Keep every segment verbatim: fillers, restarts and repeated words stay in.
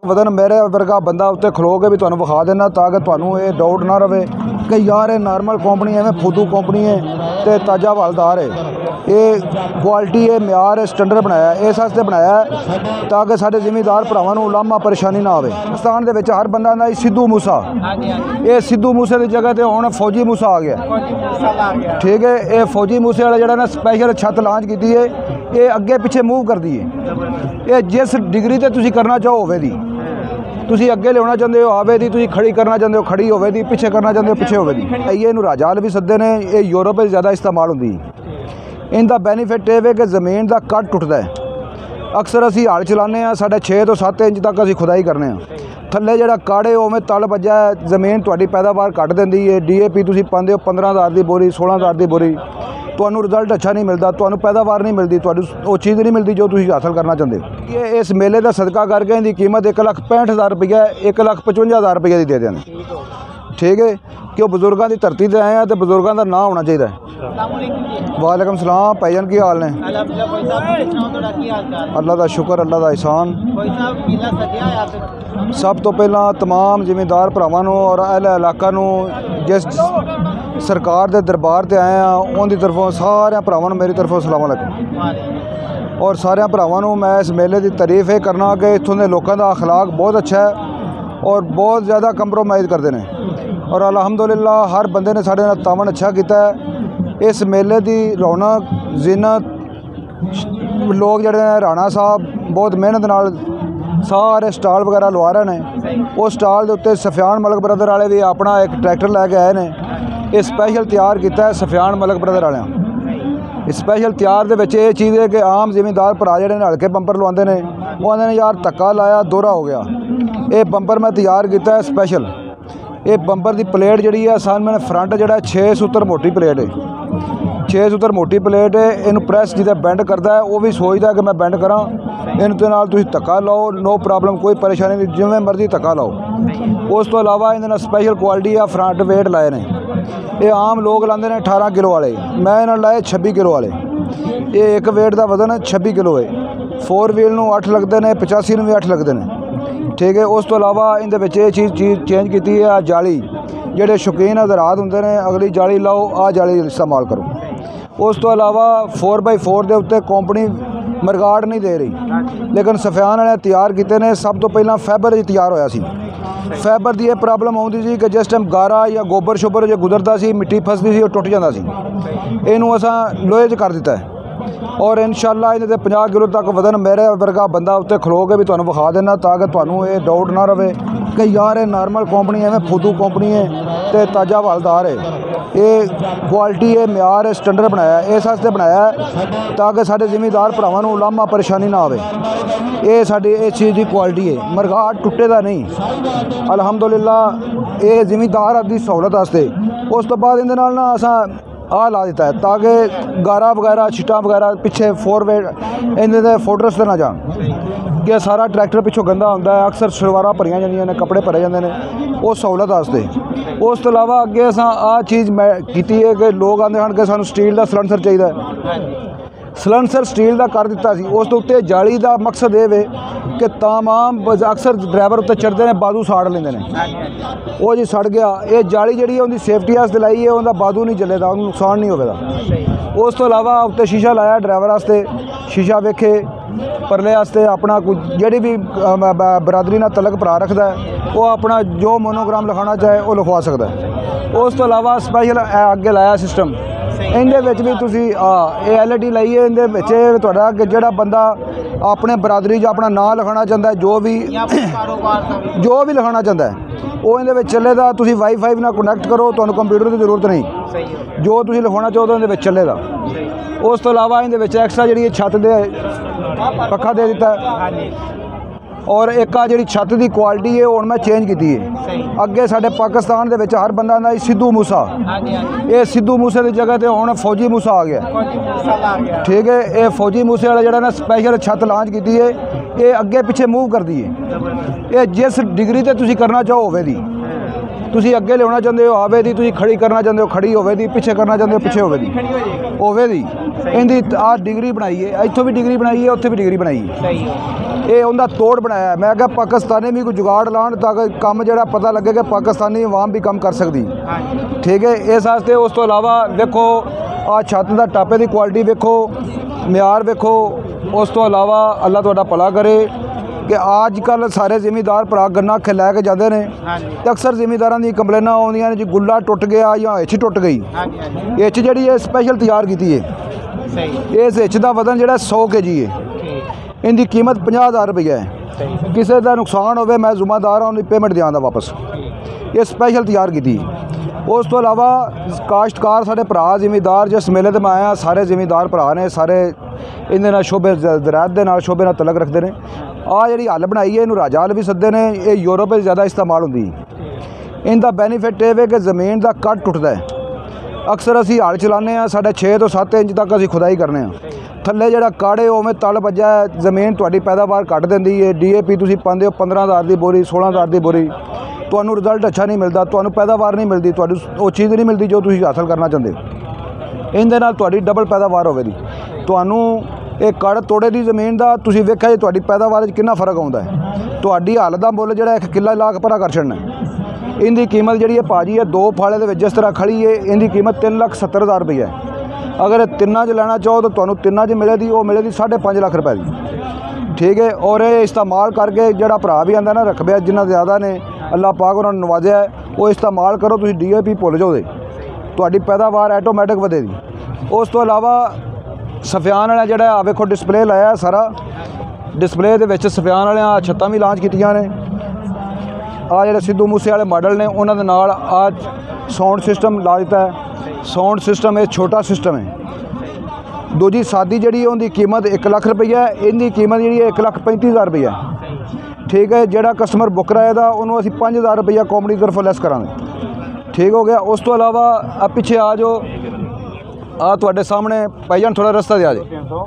वदन मेरे वर्गा बंदा उत्ते खलो के भी तुहानूं विखा देना ताकि तुहानूं ये डाउट ना रहे कि यार ये नॉर्मल कंपनी है फुदू कंपनी है तो ताज़ा हवालदार है। ये क्वालिटी है म्यार है स्टैंडर्ड बनाया इस वास्ते बनाया ताकि साढ़े जिमीदार भरावां नूं लामा परेशानी ना आवे। पाकिस्तान दे विच हर बंदा आंदा सिद्धू मूसा, ये सिद्धू मूसे की जगह ते हुण फौजी मूसा आ गया। ठीक है, ये फौजी मूसे वाला जिहड़ा ना स्पैशल छत लॉन्च की है, ये अगे पिछे मूव कर दी है। ये जिस डिग्री ते तुसीं करना चाहो होवे दी, तुसीं अगे लियाना चाहते हो आवे दी, तुसीं खड़ी करना चाहते हो खड़ी होवे दी, पिछे करना चाहते हो पिछे होवे दी। ये इनू राजाल भी सदे ने, ये यूरोप में ज़्यादा इस्तेमाल होंदी। इनका बेनीफिट ये है कि ज़मीन का कट टुटदा है। अक्सर असी हल चलाने साढ़े छे तो सत्त इंच तक असी खुदाई करने थले जिहड़ा काड़े उवें तल वज्जा जमीन तुहाडी पैदावार घट देंदी है। डी ए पी तुसीं पांदे हो पंद्रह हज़ार की बोरी सोलह हज़ार की बोरी, तुहानूं रिजल्ट अच्छा नहीं मिलता, तुहानूं पैदावार नहीं मिलती, तुहानूं वो चीज़ नहीं मिलती जो तुसीं हासिल करना चाहते हो। ये इस मेले का सदका करके इनकी कीमत एक लख पैंठ हज़ार रुपया एक लख पचवंजा हज़ार रुपये की दे दें। ठीक है कि वो बजुर्गों की धरती से आए हैं तो बजुर्गों का नाम होना चाहिए। वालेकुम सलाम भाईजान, की हाल ने? अल्लाह का शुक्र, अल्लाह का एहसान। सब तो पहला तमाम जिमीदार भरावां नूं और अहले इलाका नूं जिस सरकार के दरबार से आए हैं उनकी तरफों सारे भरावां नूं मेरी तरफों अस्सलाम वालेकुम। और सारे भरावां नूं मैं इस मेले की तारीफ ये करना कि इत्थों के लोगों का अखलाक बहुत अच्छा है और बहुत ज़्यादा कंप्रोमाइज़ करते हैं और अल्हम्दुलिल्लाह हर बंदे ने साढ़े नाल तावन अच्छा किया है। इस मेले की रौनक जीनत लोग जड़े ने राणा साहब बहुत मेहनत नाल सारे स्टाल वगैरह लवा रहे हैं। उस स्टाल के उत्ते सफियान मलिक ब्रदर वाले भी अपना एक ट्रैक्टर लैके आए हैं। ये स्पैशल तैयार किया है सफियान मलिक ब्रदर वाले। स्पैशल तैयार दे विच ये चीज़ है कि आम जिमीदार भरा जिहड़े ने हल्के बंपर लवाते हैं वो आंदे ने यार धक्का लाया दोहरा हो गया। ये बंपर मैं तैयार किया है स्पैशल। ये बंपर की प्लेट जी है सामने फ्रंट जोड़ा छे सूत्र मोटी प्लेट है, छे सूत्र मोटी प्लेट है। इन प्रैस जिदा बेंड करता है वो भी सोचता है कि मैं बेंड करा, इन ते नाल तुसीं धक्का लाओ नो प्रॉब्लम, कोई परेशानी नहीं, जिवें मर्जी धक्का लाओ। उस तो इलावा इन्होंने स्पैशल क्वालिटी आ फ्रंट वेट लाए ने। ये आम लोग लाते हैं अठारह किलो वाले, मैं इन्होंने लाए छब्बी किलो वाले। ये एक वेट का वजन छब्बी किलो है। फोर व्हील नूं अठ लगते हैं, पचासी नूं भी अठ लगते हैं। ठीक है, उस तो इलावा इहदे विच ये चीज़ चीज़ चेंज की है जाली, जिहड़े शौकीन हज़रात होंदे ने अगली जाली लाओ आ जाली इस्तेमाल करो। उस तो इलावा फोर बाई फोर के उत्ते कंपनी मरगाड़ नहीं दे रही, लेकिन सफियान ने तैयार किए ने। सब तो पहला फैबर तैयार होया सी। फैबर की यह प्रॉब्लम आउंदी सी कि जिस टाइम गारा या गोबर शोबर जो गुजरता सी मिट्टी फसदी सी टुट जाता सी। इनू असां लोहे च कर दिता है और इंशाअल्लाह इहदे पचास किलो तक वजन मेरे वर्गा बंदा उत्ते खलो के भी तुहानूं विखा देना ताकि तुहानूं ये डाउट ना रहे कि यार ये नॉर्मल कंपनी है फुदू कंपनी है तो ताज़ा हवालदार है। ये क्वालिटी है म्यार है स्टैंडर्ड बनाया इस वास्ते बनाया ताकि साढ़े जिमीदार भरावां नूं लामा परेशानी ना आवे। ये साडी इस चीज़ की क्वालिटी है, मरघाट टुटे दा नहीं अल्हम्दुलिल्लाह। ये जिमीदार दी सहूलत वास्ते उस तो बाद इहदे नाल ना असां आ ला दिता है ताकि गारा वगैरह छिटा वगैरह पिछे फोर वेट इन्हें फोटरस ना जान कि सारा ट्रैक्टर पिछों गंदा होंदा है। अक्सर सलवारां भरियां जांदियां ने, कपड़े भरे जाते हैं, वो सहूलत वास्ते। उस तो इलावा अगे असां आ चीज़ मैं की है कि लोग आते हैं कि सानूं स्टील का सलंसर चाहिए, सलंसर स्टील का कर दिता सी। उस तो उत्ते जाली का मकसद ये वे कि तमाम अक्सर ड्राइवर उत्ते चढ़ते हैं बादू साड़ लेंदे ने, वो जी सड़ गया। ये जाली जी उनकी सेफ्टी वास्ते लाई है, उनका बादू नहीं जलेगा, उन्हें नुकसान नहीं होगा। उस तो इलावा उत्ते शीशा लाया ड्राइवर वास्ते, शीशा वेखे परले वास्ते अपना कुछ जी भी बरादरी ना तलक भरा रखता है वो अपना जो मोनोग्राम लिखाना चाहे वो लिखवा सकता है। उस तो इलावा स्पैशल अगे लाया सिस्टम इहदे विच भी तुसीं ये एल ई डी लाई है। इहदे विच तुहाडा कि जिहड़ा बंदा अपने बरादरी च अपना नाम लिखाना चाहता है, जो भी जो भी लिखाना चाहता है वो इहदे विच चलेगा। तुसीं वाईफाई नाल कनैक्ट करो, तुहानूं कंप्यूटर की जरूरत नहीं, जो तुसीं लिखवाना चाहो इहदे विच चलेगा। उस तो इलावा इहदे विच एक्स्ट्रा जिहड़ी छत दे पक्खा दे दिता है और एक आ जी छत की क्वालिटी है हुण मैं चेंज की है। अगे साडे पाकिस्तान दे विच हर बंदा आंदा सिद्धू मूसा, ये सिद्धू मूसे की जगह ते हुण फौजी मूसा आ गया। ठीक है, ये फौजी मूसे वाला जिहड़ा ना स्पैशल छत लॉन्च की है, ये अगे पिछे मूव कर दी है। ये जिस डिग्री ते तुसीं करना चाहो होवे दी, ਤੁਸੀਂ ਅੱਗੇ ਲਿਆਉਣਾ ਚਾਹੁੰਦੇ ਹੋ ਆਵੇ ਦੀ, ਤੁਸੀਂ ਖੜੀ ਕਰਨਾ ਚਾਹੁੰਦੇ ਹੋ ਖੜੀ ਹੋਵੇ ਦੀ, ਪਿੱਛੇ ਕਰਨਾ ਚਾਹੁੰਦੇ ਹੋ ਪਿੱਛੇ ਹੋਵੇ ਦੀ ਹੋਵੇ ਦੀ। ਇਹਦੀ ਆਹ ਡਿਗਰੀ ਬਣਾਈ ਹੈ, ਇੱਥੋਂ ਵੀ ਡਿਗਰੀ ਬਣਾਈ ਹੈ, ਉੱਥੇ ਵੀ ਡਿਗਰੀ ਬਣਾਈ ਹੈ। ਇਹ ਉਹਦਾ ਤੋੜ ਬਣਾਇਆ। ਮੈਂ ਕਿਹਾ ਪਾਕਿਸਤਾਨੀ ਵੀ ਕੋਈ ਜੁਗਾੜ ਲਾਉਣ ਤਾਂ ਕਿ ਕੰਮ ਜਿਹੜਾ ਪਤਾ ਲੱਗੇ ਕਿ ਪਾਕਿਸਤਾਨੀ ਆਵਾਮ ਵੀ ਕੰਮ ਕਰ ਸਕਦੀ। ਠੀਕ ਹੈ, ਇਸ ਵਾਸਤੇ ਉਸ ਤੋਂ ਇਲਾਵਾ ਵੇਖੋ ਆਹ ਛੱਤ ਦਾ ਟਾਪੇ ਦੀ ਕੁਆਲਿਟੀ ਵੇਖੋ, ਮਿਆਰ ਵੇਖੋ। ਉਸ ਤੋਂ ਇਲਾਵਾ ਅੱਲਾ ਤੁਹਾਡਾ ਭਲਾ ਕਰੇ कि अजकल सारे जिमीदार भरा गन्ना खे लैके जाते हैं तो अक्सर जिमीदारों की कंप्लेना आउंदियां ने जी गुल्ला टुट गया या हिच टुट गई। हिच जी है स्पैशल तैयार की है। इस हिच का वजन जो सौ के जी है, इनकी कीमत पचास हज़ार रुपया है। किसी का नुकसान हो मैं जिम्मेदार हाँ उन्हें पेमेंट दें वापस। ये स्पैशल तैयार की। उस तो इलावा काश्तकार साढ़े भरा जिमीदार जिस मेले ते मैं आया सारे जिमीदार भरा ने सारे इन्हें शोबे दरैत के शोबे तलक रखते हैं। आ जी हल बनाई है इनू राजा हल भी सदे ने, ये यूरोप में ज़्यादा इस्तेमाल होंगी। इनका बेनीफिट ये है कि जमीन का कट टुटता है। अक्सर असी हल चलाने साढ़े छे तो सत्त इंच तक असी खुदाई करने थले जो काड़े उवें तल बजा जमीन थोड़ी पैदावार घट देंदी है। डी ए पी तुसीं पांदे हो पंद्रह हज़ार की बोरी सोलह हज़ार की बोरी, तुहानू रिजल्ट अच्छा नहीं मिलता, तुहानू पैदावार नहीं मिलती, तुहानू वो चीज़ नहीं मिलती जो तुसीं हासिल करना चाहते हो। इहदे नाल तुहाडी डबल पैदावार होवेगी। तुहानू ये कड़ तोड़े की जमीन का तुसीं वेख्या जी तुहाडी पैदावार कितना फर्क आउंदा है। तुहाडी हल का मुल जिहड़ा एक किला लाख भरा कर छड़ना। इनकी कीमत जी है भाजी है दो फाले दे विच जिस तरह खड़ी है, इनकी कीमत तीन लाख सत्तर हज़ार रुपया है। अगर तिन्ना च लेना चाहो तो तुहानू तिन्ना च मिलेगी, वो मिलेगी साढ़े पाँच लाख रुपए की। ठीक है, और ये इस्तेमाल करके जिहड़ा भरा भी आंदा ना रकबे जिन्ना ज़्यादा ने अल्लाह पाक उन्होंने नवाजा है, वो इस्तेमाल करो। तुसीं डी ए पी भुल जाओ, तुहाडी पैदावार ऐटोमैटिक वधेगी। उस तो इलावा सफियान वाला जिहड़ा आ वेखो डिस्पले लाया सारा, डिस्पले दे विच सफियान वाले छत्तां भी लांच कीतियां ने। आ जिहड़े सिद्धू मूसे वाले मॉडल ने उन्हां दे नाल आ साउंड सिस्टम ला दिता है। साउंड सिस्टम ये छोटा सिस्टम है। दूजी सादी जिहड़ी उहदी कीमत एक लाख रुपया है, इनकी कीमत जिहड़ी है एक लाख पैंती हज़ार रुपया है। ठीक है, जिहड़ा कस्टमर बुक कराएगा उन्होंने असीं पाँच हज़ार रुपया कंपनी की तरफों लैस करांगे। ठीक हो गया। उस तो इलावा आ पिछे आ जाओ, आ तुहाडे सामने भाई जान थोड़ा रस्ता दिया जी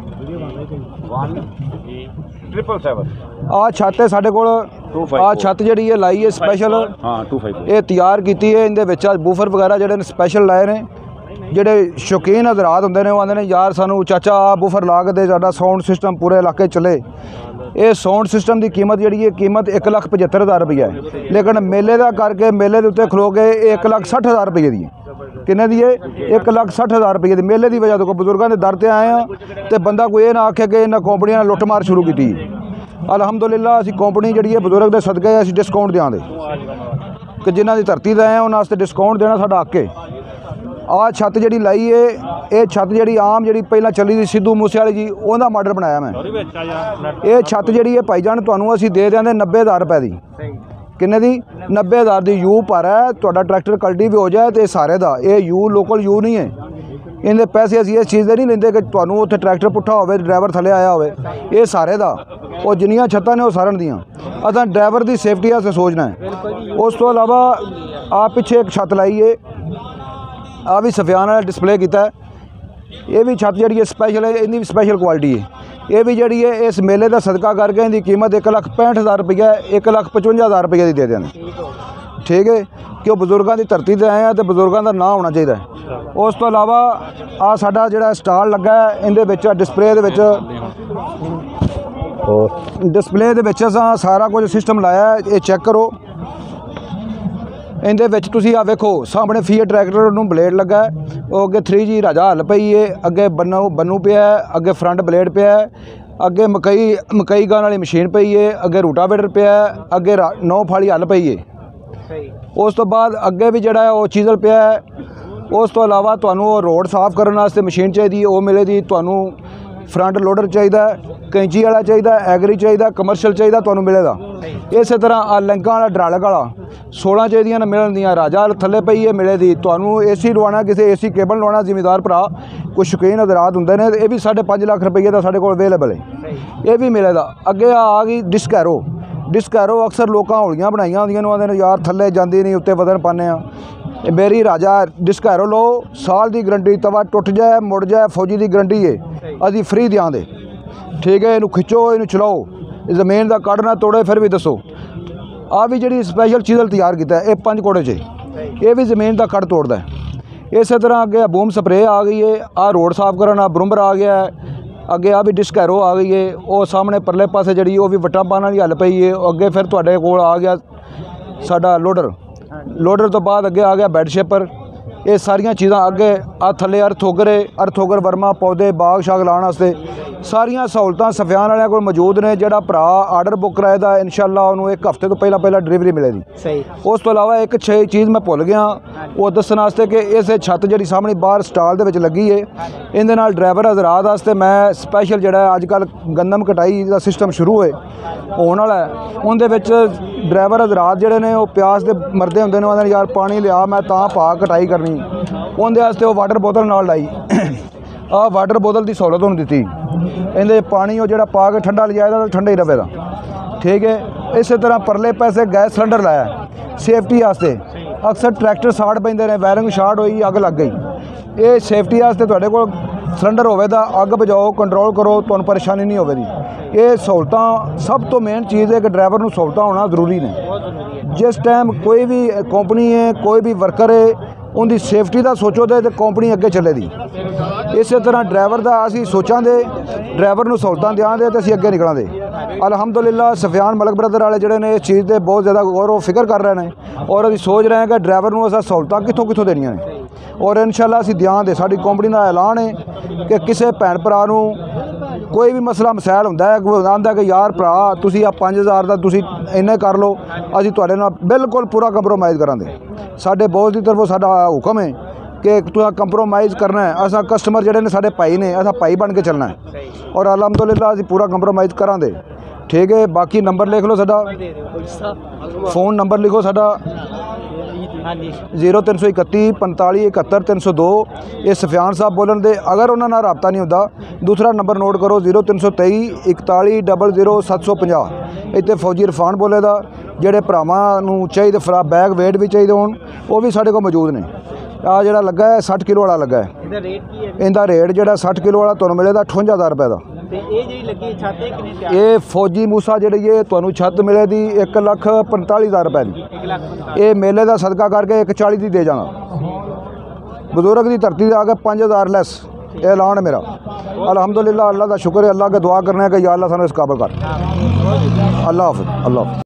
ट्रिपल सेवन आ छत है साढ़े कोल। आ छत जिहड़ी है लाई है स्पैशल, ये तैयार की है। इहदे विच बूफर वगैरह जिहड़े स्पैशल लाए ने। जिहड़े शौकीन हज़रात हुंदे ने वो आंदे ने यार सानू चाचा आ बूफर ला के दे, साडा साउंड सिस्टम पूरे इलाके चले। ये साउंड सिस्टम की कीमत जिहड़ी है कीमत एक लाख पचहत्तर हज़ार रुपया है, लेकिन मेले का करके मेले के उत्ते खलो के एक लाख सठ हज़ार रुपये दी किन्ने दी है एक लाख सठ हज़ार रुपये की मेले की वजह तो बजुर्गों के दर ते आए हैं तो बंदा कोई ये ना आखे कि इन्होंने कंपनियों ने लुट्ट मार शुरू की। अलहमदुलिल्लाह असी कंपनी जी है बजुर्ग के सदके असी डिस्काउंट देंगे कि जिन्हों की धरती से आए उन्होंने डिस्काउंट देना साडा हक है। आ छत जी लाई है, ये छत जी आम जी पहला चली थी सिद्धू मूसे वाली जी उहदा मॉडल बनाया मैं। ये छत जी है भाईजान तुहानू असी दे देंगे नब्बे हज़ार रुपए की। किन्ने दी नब्बे हज़ार की यू पर है। तुहाडा ट्रैक्टर कल्टी भी हो जाए तो सारे का ये यू लोकल यू नहीं है। इनके पैसे असी इस चीज़ के नहीं लेंदे कि तुहानू उत्थे ट्रैक्टर पुट्ठा होवे ड्राइवर थले आया होवे, ये सारे का और जिन्नियां छत्तां ने वो सारन दियां असां ड्राइवर की सेफ्टी वास्ते सोचना है। उस तो इलावा आ पिछे एक छत लाई है, आ भी सफियान वाला डिस्पले किया है। ये भी छत जी स्पैशल है, इनकी भी स्पैशल क्वालिटी है। ये भी जी है इस मेले का सदका करके इनकी कीमत एक लाख पैंठ हज़ार रुपया एक लाख पचवंजा हज़ार रुपये की दे देंगे। ठीक है, कि बुजुर्गों की धरती से आए हैं तो बुजुर्गों का नाम होना चाहिए। उस तो इलावा आ साडा जिहड़ा स्टाल लगा है इहदे विच डिस्पले दे विच डिस्पले दे विच असां सारा कुछ सिस्टम लाया है। ये चेक करो, इहदे विच तुसीं आ वेखो सामने फीएट ट्रैक्टर नूं ब्लेड लगा है, वो अगे थ्री जी राजा हल पई है, अगे बन्नू बन्नू पिया है, अगे फ्रंट ब्लेड पिया है, अगे मकई मकई गाहण वाली मशीन पई है, अगे रूटावेटर पिया है, अगे नौ फाली हल पई है। उस तो बाद अगे भी जिहड़ा वो चीज़ल पिया है। उस तो इलावा तुहानू रोड साफ करने वास्ते मशीन चाहिए वो मिलेगी। तुहानू फ्रंट लोडर चाहिए, कैंची वाला चाहिए, एग्री चाहिए, कमर्शियल चाहिए, तुहानू मिलेगा। इस तरह आ लिंकां वाला ड्रालक वाला सोलह चाहिए मिलन दियां राजा थले पई है मिलेगी। तुहानू ए सी लवाना किसी ए सी केबल लवाना जिमीदार भरा कुछ शौकीन हज़रात हुंदे ने, ये भी साढ़े पाँच लाख रुपये का साढ़े कोल अवेलेबल है, ये भी मिलेगा। अगे आ गई डिस्क एरो। डिस्क एरो अक्सर लोग हौलियां बनाइया होंदियां ने, आंदे यार थले जाती नहीं उत्ते वजन पाने आ। मेरी राजा डिस्क एरो लो, साल की गारंटी, तवा टुट जाए मुड़ जाए फौजी की गारंटी है, अभी फ्री देंगे। ठीक है, इनू खिंचो इनू चलाओ, जमीन का कड़ ना तोड़े फिर भी दसो। आ भी जी स्पैशल चीज़ तैयार किया है, ये पंज कोड़े च ये भी ज़मीन का कट तोड़ता है। इस तरह अगे बूम स्प्रे आ गई है, आ रोड साफ करना ब्रुम्बर आ गया है, अगे आ भी डिस्क एरो आ गई है, वो सामने परले पासे जी वो भी वट्टा पाने वाली हल पई है। अगे फिर तुहाडे कोल आ गया साडा लोडर, लोडर तो बाद अगे आ गया बैड शेपर। ये सारिया चीज़ां अगे आ थले अर्थोगर है, अर्थोगर वर्मा पौधे बाग शाग लाने वास्ते सारिया सहूलतां सफियान वालियां कोल मौजूद ने। जिहड़ा भरा आर्डर बुक कराए दा इंशाअल्लाह उन्होंने एक हफ्ते तो पहला पहला डिलीवरी मिलेगी। सही। उस तो इलावा एक छे चीज़ मैं भुल गया वो दस्सण वास्ते कि इस छत जी सामने बाहर स्टाल दे विच लगी है, इहदे नाल ड्राइवर हज़रात वास्ते मैं स्पैशल जिहड़ा अजकल गंदम कटाई का सिस्टम शुरू होए होने वाला है, उहदे विच ड्राइवर हज़रात जिहड़े ने वो प्यास दे मरदे हुंदे ने, उहनां ने यार पानी लिया मैं तां पा कटाई करनी, उहदे वास्ते वो वाटर बोतल नाल लाई। आ वाटर बोतल की सहूलत उन्होंने दी, इहदे पानी वो जिहड़ा पा के ठंडा लिया तो ठंडा ही रहेगा। ठीक है। इस तरह परले पैसे गैस सिलेंडर लाया सेफ्टी वास्ते। अक्सर ट्रैक्टर साड़ पैंदे ने, वायरिंग शार्ट होई अग लग गई, ये सेफ्टी वास्ते तुहाडे कोल सिलेंडर होवे दा अग बजाओ कंट्रोल करो, तुहानूं परेशानी नहीं होवेगी। ये सहूलतां सब तो मेन चीज़ है कि ड्राइवर नूं सहूलतां होना जरूरी ने। जिस टाइम कोई भी कंपनी है कोई भी वर्कर है उनकी सेफ्टी का सोचो तो कंपनी अगे चलेगी। इस तरह ड्राइवर का असी सोचा दे, ड्राइवर नूं सहूलतां देंगे तो असीं अगे निकलां दे। अलहमदुलिल्लाह सफियान मलक ब्रदर वाले जिहड़े ने इस चीज़ के बहुत ज़्यादा गौर व फिक्र कर रहे हैं और असीं सोच रहे हैं कि ड्राइवर नूं असां सहूलतां कित्थों कित्थों देनियां ने और इंशाअल्लाह असीं देंगे। साडी कंपनी का ऐलान है कि किसी भैन भरा नूं कोई भी मसला मसैल हुंदा है, कोई आंदा कि यार भरा तुसीं आ पाँच हज़ार का तुसीं इन्ने कर लो, असीं तुहाडे नाल बिल्कुल पूरा कंप्रोमाइज़ करांगे। साडे बॉस की तरफों साडा हुक्म है कि तुसीं कंप्रोमाइज़ करना है। असां कस्टमर जिहड़े ने साडे भाई ने, असां भाई बन के चलना है और अलहमदुलिल्लाह असीं पूरा कंप्रोमाइज़ करांगे। ठीक है। बाकी नंबर लिख लो साडा, फोन नंबर लिखो साडा जीरो तीन सौ इकत्ती पंताली इकहत्तर तीन सौ दो। ये सफियान साहब बोलन दे। अगर उन्होंने रबता नहीं होता दूसरा नंबर नोट करो जीरो तीन सौ तेई इकताली डबल जीरो सत्त सौ पंजाह। इतने फौजी इरफान बोले दा जेडे भरावां नूं चाहिए फ्रा बैग वेट भी चाहिए होण वो भी साडे कोल मौजूद ने। आ जिहड़ा लगा है सठ किलो वाला लगा है, इहदा रेट जिहड़ा सठ किलो वाला तुहानूं मिलेगा अठवंजा हज़ार रुपए का। ये फौजी मूसा जी है तुहानूं छत मिलेगी एक लख पंताली हज़ार रुपए की। ये मेले का सदका करके एक चाली की दे जाना। बजुर्ग की धरती से आके पाँच हज़ार लैस ऐलान है मेरा। अलहमदुलिल्लाह अल्लाह का शुक्र है, अल्लाह के दुआ करने का या अल्लाह सानूं इस काबिल कर। अल्लाह हाफ़िज़। अल्लाह हाफ़िज़।